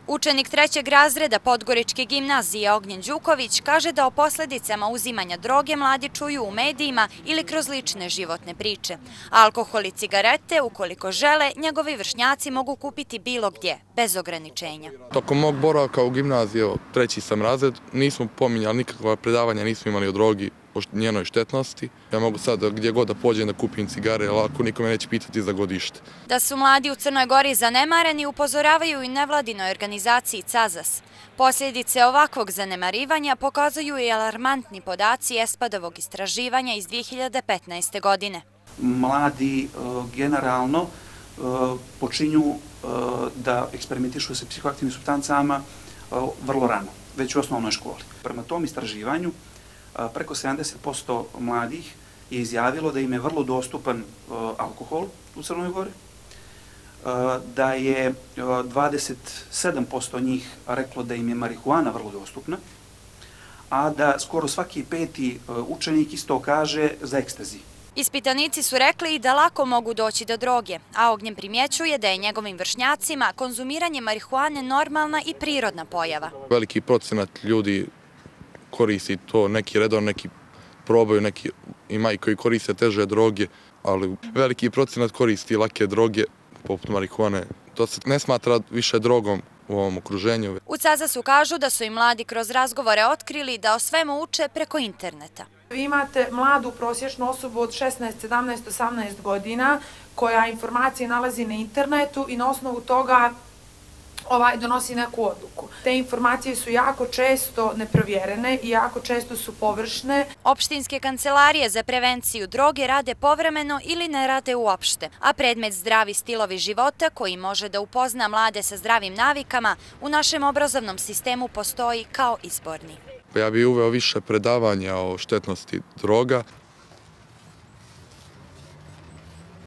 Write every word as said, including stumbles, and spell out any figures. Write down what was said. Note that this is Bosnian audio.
Učenik trećeg razreda Podgoričke gimnazije Ognjen Đuković kaže da o posljedicama uzimanja droge mladi čuju u medijima ili kroz lične životne priče. Alkohol i cigarete, ukoliko žele, njegovi vršnjaci mogu kupiti bilo gdje, bez ograničenja. Tokom mog boravka u gimnaziji, treći sam razred, nismo pominjali nikakva predavanja, nismo imali o drogi, o njenoj štetnosti. Ja mogu sad gdje god da pođem da kupim cigare, lako niko me neće pitati za godište. Da su mladi u Crnoj Gori zanemareni upozoravaju i nevladinoj organizaciji CAZAS. Posljedice ovakvog zanemarivanja pokazuju i alarmantni podaci ESPAD-ovog istraživanja iz dvije hiljade petnaeste. godine. Mladi generalno počinju da eksperimentišu sa psihoaktivnim supstancama vrlo rano, već u osnovnoj školi. Prema tom istraživanju preko sedamdeset posto mladih je izjavilo da im je vrlo dostupan alkohol u Crnoj Gori, da je dvadeset sedam posto njih reklo da im je marihuana vrlo dostupna, a da skoro svaki peti učenik isto kaže za ekstazi. Ispitanici su rekli i da lako mogu doći do droge, a Ognjen primjećuje da je njegovim vršnjacima konzumiranje marihuane normalna i prirodna pojava. Veliki procenat ljudi koristi to, neki redovno, neki probaju, neki ima i koji koriste teže droge, ali veliki procenat koristi lake droge, poput marihuane. To se ne smatra više drogom u ovom okruženju. U CAZAS-u kažu da su i mladi kroz razgovore otkrili da o svemu uče preko interneta. Vi imate mladu prosječnu osobu od šesnaest, sedamnaest, osamnaest godina koja informacije nalazi na internetu i na osnovu toga ovaj, donosi neku odluku. Te informacije su jako često neprovjerene i jako često su površne. Opštinske kancelarije za prevenciju droge rade povremeno ili ne rade uopšte, a predmet zdravi stilovi života koji može da upozna mlade sa zdravim navikama u našem obrazovnom sistemu postoji kao izborni. Ja bih uveo više predavanja o štetnosti droga.